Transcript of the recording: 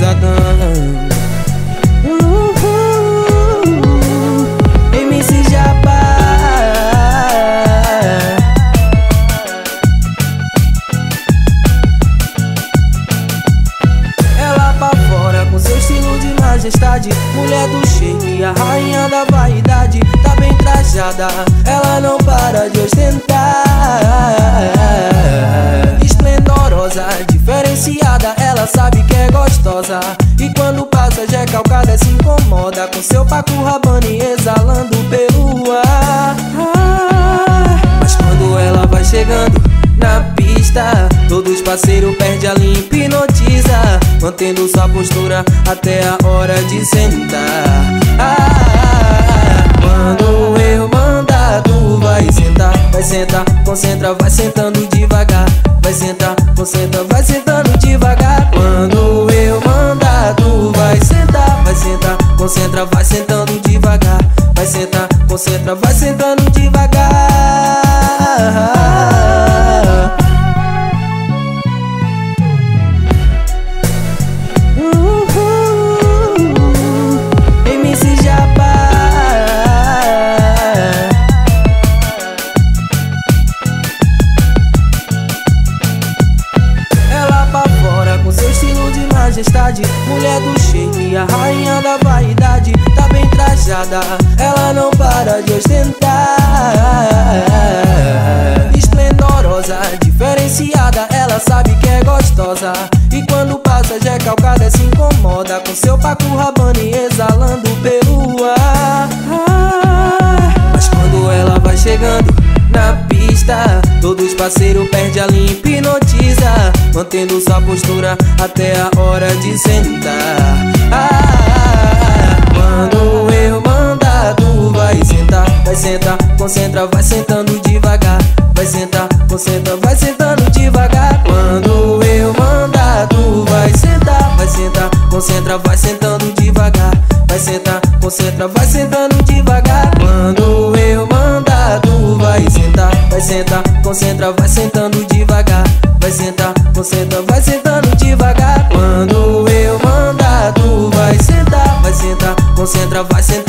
pesadão. MC Japa. Ela apavora com seu estilo de majestade, mulher do shake, a rainha da vaidade. Tá bem trajada, ela não para de ostentar. Esplendorosa, diferenciada, ela sabe que é gostosa. E quando passa já é calcada, se incomoda com seu Paco Rabanne exalando pelo ar. Mas quando ela vai chegando na pista, todos parceiros perdem a linha, hipnotiza, mantendo sua postura até a hora de sentar. Quando eu mandar, tu vai sentar, concentra, vai sentando devagar. Vai sentar, concentra, vai sentando devagar. Quando eu mandar, tu vai sentar, concentra, vai sentando devagar. Vai sentar, concentra, vai sentando devagar. MC Japa. Ela apavora com seu estilo de majestade, mulher do shake, a rainha da vaidade. Tá bem trajada, ela não para de ostentar. Esplendorosa, diferenciada, ela sabe que é gostosa. E quando passa já é calcada, se incomoda com seu Paco Rabanne exalando pelo ar. Mas quando ela vai chegando na pista, todos parceiros perdem a linha, hipnotiza, mantendo sua postura até a hora de sentar. Quando eu mandar, tu vai sentar, concentra, vai sentando devagar. Vai sentar, concentra, vai sentando devagar. Quando eu mandar, tu vai sentar, concentra, vai sentando devagar. Vai sentar, concentra, vai sentando devagar. Quando eu mandar, tu vai sentar, concentra, vai sentando devagar. Vai sentar, concentra, vai sentando devagar. Quando eu mandar, tu vai sentar, concentra, vai sentando